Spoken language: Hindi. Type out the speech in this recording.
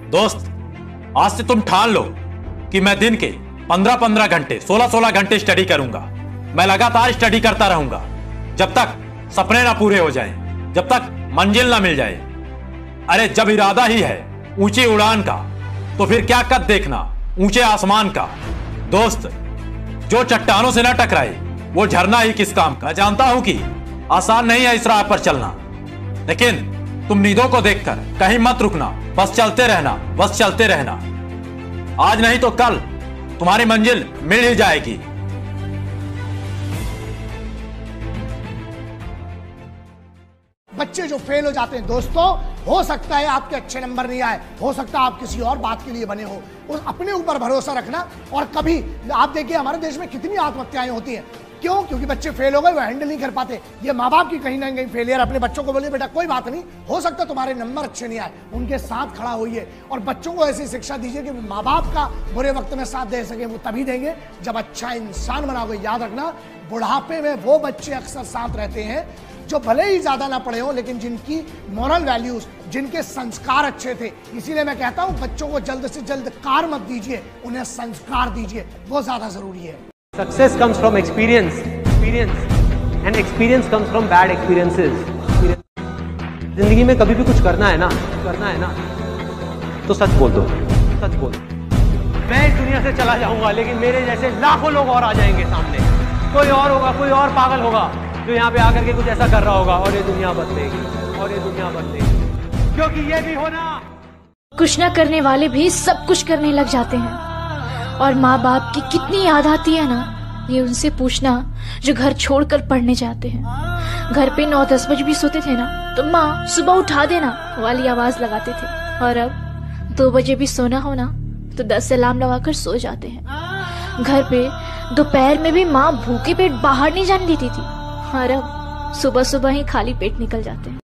दोस्त, आज से तुम ठान लो कि मैं दिन के 15-15 घंटे 16-16 घंटे स्टडी करूंगा। मैं लगातार स्टडी करता रहूंगा जब तक सपने ना पूरे हो जाएं, जब तक मंजिल ना मिल जाए। अरे जब इरादा ही है ऊंची उड़ान का, तो फिर क्या कद देखना ऊंचे आसमान का। दोस्त, जो चट्टानों से ना टकराए वो झरना ही किस काम का। जानता हूं कि आसान नहीं है इस राह पर चलना, लेकिन तुम नींदों को देखकर कहीं मत रुकना। बस चलते रहना, बस चलते रहना। आज नहीं तो कल तुम्हारी मंजिल मिल ही जाएगी। बच्चे जो फेल हो जाते हैं दोस्तों, हो सकता है आपके अच्छे नंबर नहीं आए, हो सकता है आप किसी और बात के लिए बने हो। उस अपने ऊपर भरोसा रखना। और कभी आप देखिए हमारे देश में कितनी आत्महत्याएं होती हैं, क्यों? क्योंकि बच्चे फेल हो गए, वो हैंडल नहीं कर पाते। ये माँ बाप की कहीं ना कहीं फेलियर। अपने बच्चों को बोलिए बेटा कोई बात नहीं, हो सकता है तुम्हारे नंबर अच्छे नहीं आए, उनके साथ खड़ा होइए और बच्चों को ऐसी शिक्षा दीजिए कि माँ बाप का बुरे वक्त में साथ दे सके। वो तभी देंगे जब अच्छा इंसान बनाओगे। याद रखना, बुढ़ापे में वो बच्चे अक्सर साथ रहते हैं जो भले ही ज्यादा ना पढ़े हो, लेकिन जिनकी मॉरल वैल्यूज, जिनके संस्कार अच्छे थे। इसीलिए मैं कहता हूं बच्चों को जल्द से जल्द कार मत दीजिए, उन्हें संस्कार दीजिए, वो ज्यादा जरूरी है। Success comes from experience, and experience comes from bad experiences. जिंदगी में कभी भी कुछ करना है ना, तो सच बोल दो, सच बोल दो। मैं इस दुनिया से चला जाऊंगा, लेकिन मेरे जैसे लाखों लोग और आ जाएंगे सामने। कोई और होगा, कोई और पागल होगा जो यहाँ पे आकर के कुछ ऐसा कर रहा होगा, और ये दुनिया बदलेगी, क्योंकि ये भी होना। कुछ न करने वाले भी सब कुछ करने लग जाते हैं, और माँ बाप की कितनी याद आती है ना, ये उनसे पूछना जो घर छोड़कर पढ़ने जाते हैं। घर पे 9-10 बजे भी सोते थे ना, तो माँ सुबह उठा देना वाली आवाज लगाते थे, और अब 2 बजे भी सोना हो ना, तो 10 अलार्म लगाकर सो जाते हैं। घर पे दोपहर में भी माँ भूखे पेट बाहर नहीं जाने देती थी, और अब सुबह सुबह ही खाली पेट निकल जाते हैं।